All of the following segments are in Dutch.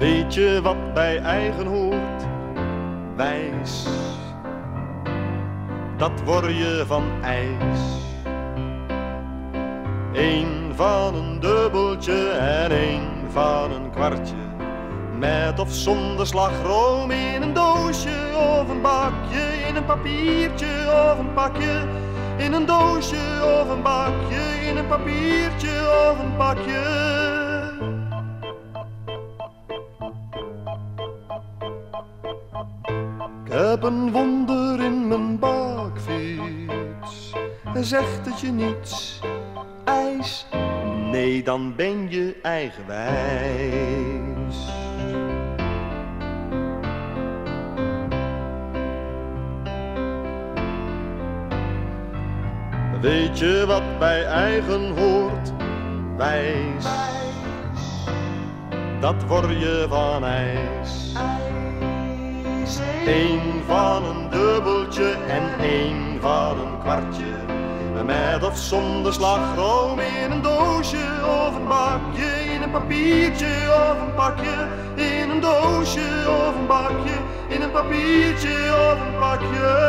Weet je wat bij eigen hoort? Wijs, dat word je van ijs. Eén van een dubbeltje en één van een kwartje. Met of zonder slagroom in een doosje of een bakje. In een papiertje of een pakje. In een doosje of een bakje. In een papiertje of een pakje. Ik heb een wonder in mijn bakfiets. Zegt het je niets? IJs? Nee, dan ben je eigenwijs. Weet je wat bij eigen hoort? Wijs, dat word je van ijs. Eén van een dubbeltje en één van een kwartje. Met of zonder slagroom in een doosje of een bakje. In een papiertje of een pakje. In een doosje of een bakje. In een papiertje of een pakje.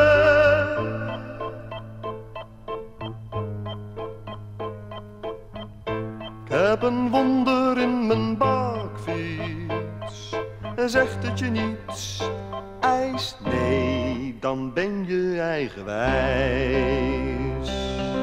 Ik heb een wonder in mijn bakfiets. Zegt het je niets? IJs? Nee, dan ben je eigenwijs.